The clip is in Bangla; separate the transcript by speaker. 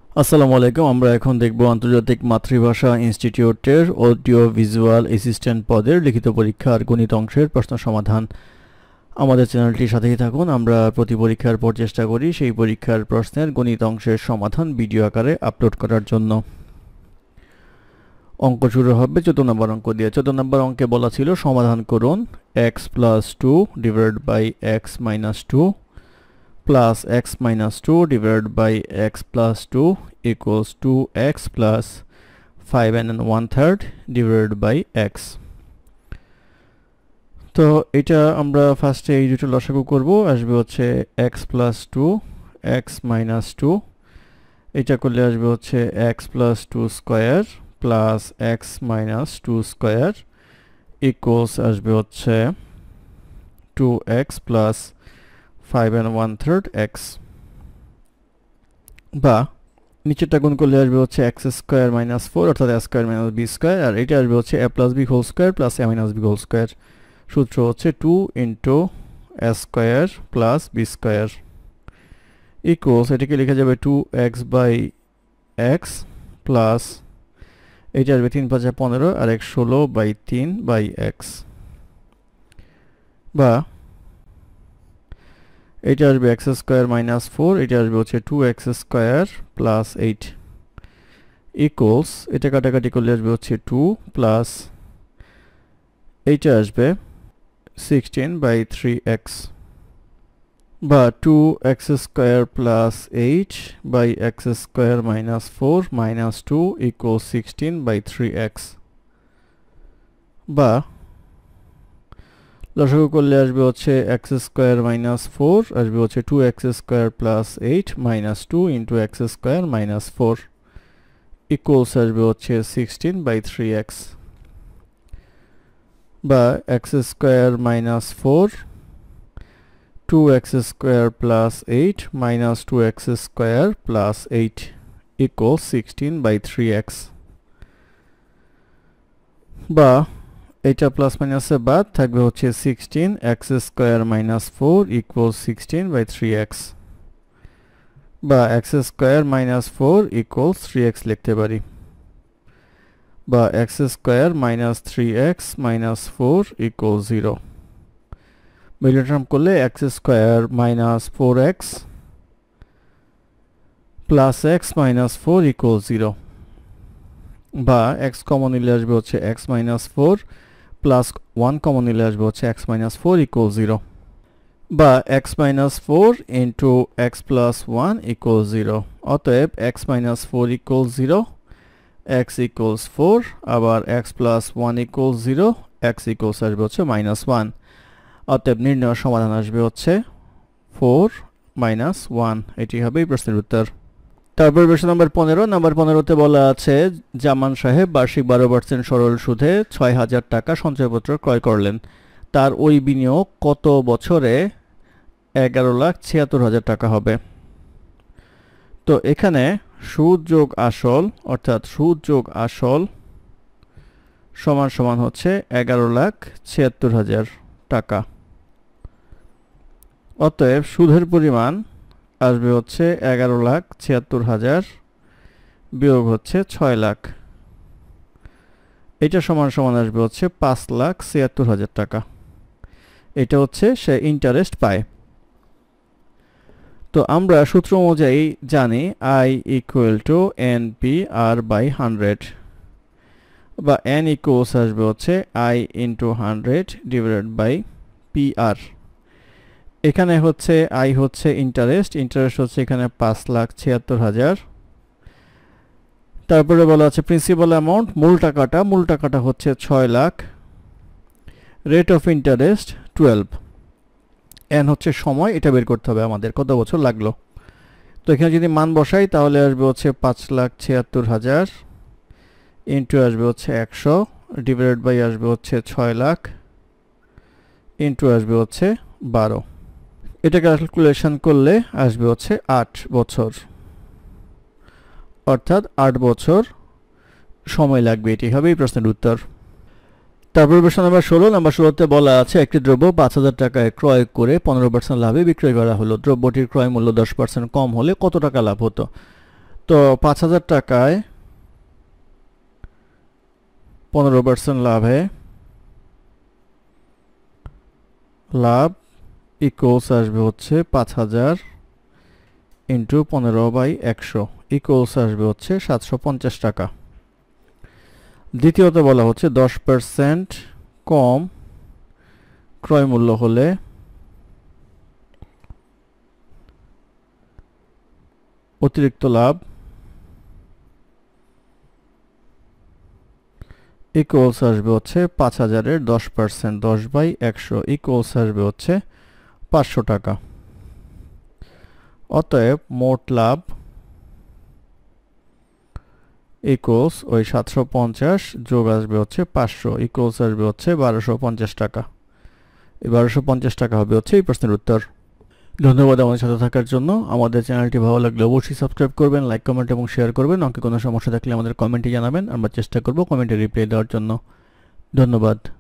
Speaker 1: আসসালামু আলাইকুম। আমরা এখন দেখব আন্তর্জাতিক মাতৃভাষা ইনস্টিটিউটের অডিও ভিজুয়াল অ্যাসিস্ট্যান্ট পদের লিখিত পরীক্ষার গণিত অংশের প্রশ্ন সমাধান। আমাদের চ্যানেলটির সাথেই থাকুন। আমরা প্রতি পরীক্ষার পর চেষ্টা করি সেই পরীক্ষার প্রশ্নের গণিত অংশের সমাধান ভিডিও আকারে আপলোড করার জন্য। অঙ্ক শুরু হবে 14 নম্বর অঙ্ক দিয়ে। 14 নম্বর অঙ্কে বলা ছিল সমাধান করুন x + 2 divided by x - 2 plus x minus 2 divided by x plus 2 equals 2x plus 5 and 1/3 divided by x. তো এটা আমরা ফার্স্টে এই দুটো লসাগু করব। আসবে হচ্ছে x plus 2 x minus 2, এটা করলে আসবে হচ্ছে x plus 2 square plus x minus 2 square equals আসবে হচ্ছে 2x plus 5 and 1/3 x, বা নিচেরটা গুণ করলে আসবে হচ্ছে x স্কয়ার মাইনাস 4 অর্থাৎ a square minus b square, আর এটা আসবে হচ্ছে a plus b whole square plus a minus b whole square. সূত্র হচ্ছে 2 into a square plus b square equals, এটাকে লেখা যাবে 2x বাই x প্লাস এটা আসবে 3 5 15 আর x 16 বাই 3 বাই x, বা এটা আসবে x স্কয়ার মাইনাস 4, এটা আসবে হচ্ছে 2x স্কয়ার প্লাস 8 ইকুয়ালস, এটা কাটাকাটি করলে আসবে হচ্ছে 2 প্লাস এইটা আসবে 16 বাই 3x, বা 2x square plus 8 by x square minus 4 minus 2 equals 16 by 3x, বা লসাগু করলে আসবে হচ্ছে x স্কয়ার মাইনাস 4 আসবে হচ্ছে 2x square plus 8 minus 2 into x square minus 4 equals আসবে হচ্ছে 16 বাই 3x, বা x square minus 4 2x square plus 8 minus 2x square plus 8 equals 16 by 3x, বা এটা প্লাস মাইনাসে বাদ থাকবে হচ্ছে 16 x square minus 4 equals 16 by 3x, বা x square minus 4 equals 3x লিখতে পারি, বা x square minus 3x minus 4 equals 0। Middle term করলে x square minus 4x plus x minus 4 equals 0, বা x কমন নিলে আসবে হচ্ছে x মাইনাস 4 প্লাস 1 কমন নিলে আসবে হচ্ছে x মাইনাস 4 ইকুয়ালস 0, বা x minus 4 into x plus 1 equals 0। অতএব x minus 4 equals 0, x equals 4, আবার x plus 1 equals 0, x equals আসবে হচ্ছে মাইনাস 1। অতএব নির্ণয় সমাধান আসবে হচ্ছে 4 মাইনাস 1। এটি হবে এই প্রশ্নের উত্তর। তারপর প্রশ্ন নম্বর 15। নম্বর 15তে বলা আছে জামান সাহেব বার্ষিক 12% সরল সুদে 6000 টাকা সঞ্চয়পত্র ক্রয় করলেন। তার ওই বিনিয়োগ কত বছরে 11,76,000 টাকা হবে? তো এখানে সুদ যোগ আসল অর্থাৎ সুদ যোগ আসল সমান সমান হচ্ছে 11,76,000 টাকা। অতএব সুদের পরিমাণ আসবে হচ্ছে 11,76,000 বিয়োগ হচ্ছে 6 লাখ, এটা সমান সমান আসবে হচ্ছে 5,76,000 টাকা। এটা হচ্ছে সে ইন্টারেস্ট পায়। তো আমরা সূত্র অনুযায়ী জানি I equal to NPR by 100, বা N ইকুয়ালস আসবে হচ্ছে I into 100 divided by PR। এখানে হচ্ছে I হচ্ছে ইন্টারেস্ট হচ্ছে এখানে 5,76,000। তারপরে বলা আছে প্রিন্সিপাল অ্যামাউন্ট, মূল টাকাটা হচ্ছে 6 lakh, rate of interest 12, N হচ্ছে সময়, এটা বের করতে হবে আমাদের কত বছর লাগলো। তো এখানে যদি মান বসাই তাহলে আসবে হচ্ছে 5,76,000 ইন্টু আসবে হচ্ছে 100 ডিভাইডেড বাই আসবে হচ্ছে 6 লাখ ইন্টু আসবে হচ্ছে 12, এটা ক্যালকুলেশন করলে আসবে হচ্ছে 8 বছর, অর্থাৎ 8 বছর সময় লাগবে। এটি হবে এই প্রশ্নের উত্তর। তারপর প্রশ্ন নাম্বার 16। নাম্বার 16তে বলা আছে একটি দ্রব্য 5,000 টাকায় ক্রয় করে 15% লাভে বিক্রয় করা হলো। দ্রব্যটির ক্রয় মূল্য 10% কম হলে কত টাকা লাভ হতো? তো ৫০০০ টাকায় 15% লাভে লাভ ইকুয়ালস আসবে হচ্ছে ৫০০০ ইন্টু 15/100 ইকুয়ালস আসবে হচ্ছে ৭৫০ টাকা। দ্বিতীয়ত বলা হচ্ছে 10% কম ক্রয় মূল্য হলে অতিরিক্ত লাভ ইকুয়ালস আসবে হচ্ছে ৫০০০-এর 10% 10/100 ইকুয়ালস আসবে হচ্ছে ৫০০ টাকা। অতএব মোট লাভ ইকুয়ালস ওই ৭৫০ যোগ আসবে হচ্ছে ৫০০ ইকুয়ালস আসবে হচ্ছে ১২৫০ টাকা। এই ১২৫০ টাকা হবে হচ্ছে এই প্রশ্নের উত্তর। ধন্যবাদ আমাদের সাথে থাকার জন্য। আমাদের চ্যানেলটি ভালো লাগলে অবশ্যই সাবস্ক্রাইব করবেন, লাইক, কমেন্ট এবং শেয়ার করবেন। অঙ্কে কোনো সমস্যা থাকলে আমাদের কমেন্টে জানাবেন, আমরা চেষ্টা করব কমেন্টে রিপ্লাই দেওয়ার জন্য। ধন্যবাদ।